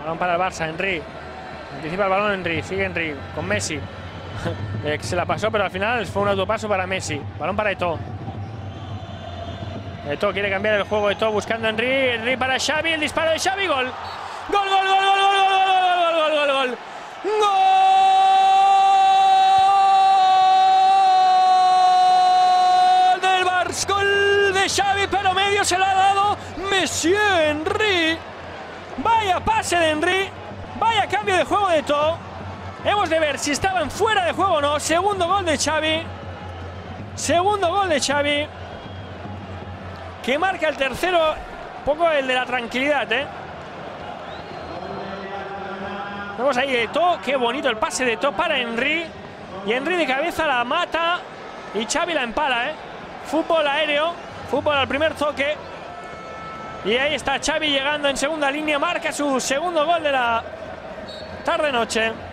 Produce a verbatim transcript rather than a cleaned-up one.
Balón para el Barça, Henry. Anticipa el balón Henry, sigue Henry con Messi. eh, se la pasó, pero al final fue un autopaso para Messi. Balón para Eto'o. Eto'o quiere cambiar el juego. Eto'o buscando a Henry. Henry para Xavi. El disparo de Xavi. Gol. Gol, gol, gol, gol, gol, gol, gol, gol, gol, gol. Gol del Barça. Gol de Xavi, pero medio se lo ha dado Monsieur Henry. Vaya pase de Henry. Vaya cambio de juego de Eto'o. Hemos de ver si estaban fuera de juego o no. Segundo gol de Xavi. Segundo gol de Xavi. Que marca el tercero. Un poco el de la tranquilidad, ¿eh? Vemos ahí Eto'o. Qué bonito el pase de Eto'o para Henry. Y Henry de cabeza la mata. Y Xavi la empala, ¿eh? Fútbol aéreo. Fútbol al primer toque. Y ahí está Xavi llegando en segunda línea. Marca su segundo gol de la tarde-noche.